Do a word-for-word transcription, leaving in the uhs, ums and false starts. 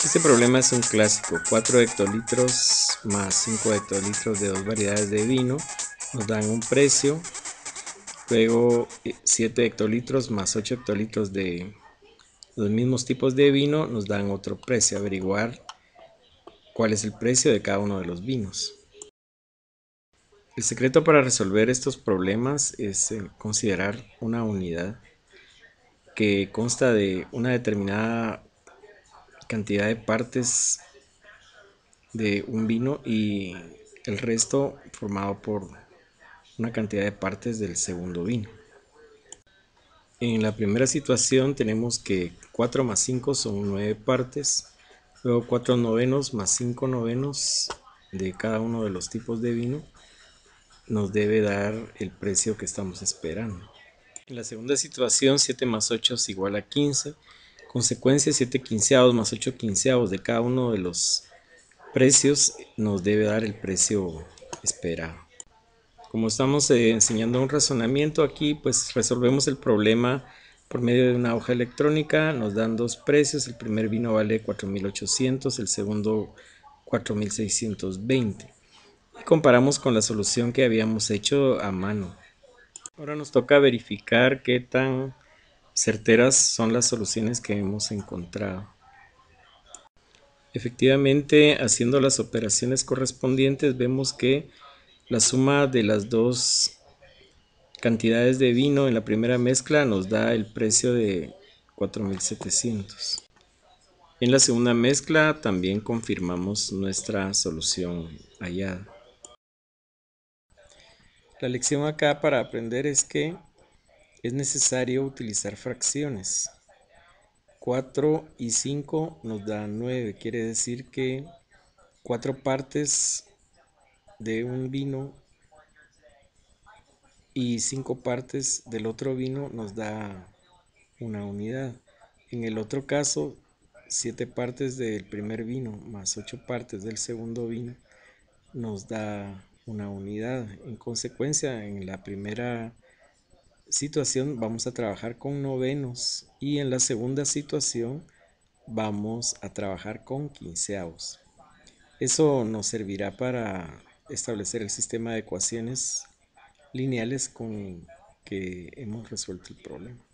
Este problema es un clásico. cuatro hectolitros más cinco hectolitros de dos variedades de vino nos dan un precio. Luego siete hectolitros más ocho hectolitros de los mismos tipos de vino nos dan otro precio. Averiguar cuál es el precio de cada uno de los vinos. El secreto para resolver estos problemas es considerar una unidad que consta de una determinada cantidad de partes de un vino y el resto formado por una cantidad de partes del segundo vino. En la primera situación tenemos que cuatro más cinco son nueve partes, luego cuatro novenos más cinco novenos de cada uno de los tipos de vino nos debe dar el precio que estamos esperando. En la segunda situación, siete más ocho es igual a quince. Consecuencia, siete quinceavos más ocho quinceavos de cada uno de los precios nos debe dar el precio esperado. Como estamos eh, enseñando un razonamiento aquí, pues resolvemos el problema por medio de una hoja electrónica. Nos dan dos precios. El primer vino vale cuatro mil ochocientos, el segundo cuatro mil seiscientos veinte. Y comparamos con la solución que habíamos hecho a mano. Ahora nos toca verificar qué tan certeras son las soluciones que hemos encontrado. Efectivamente, haciendo las operaciones correspondientes, vemos que la suma de las dos cantidades de vino en la primera mezcla nos da el precio de cuatro mil setecientos. En la segunda mezcla también confirmamos nuestra solución hallada. La lección acá para aprender es que es necesario utilizar fracciones. cuatro y cinco nos dan nueve, quiere decir que cuatro partes de un vino y cinco partes del otro vino nos da una unidad. En el otro caso, siete partes del primer vino más ocho partes del segundo vino nos da una unidad. En consecuencia, en la primera situación vamos a trabajar con novenos y en la segunda situación vamos a trabajar con quinceavos. Eso nos servirá para establecer el sistema de ecuaciones lineales con que hemos resuelto el problema.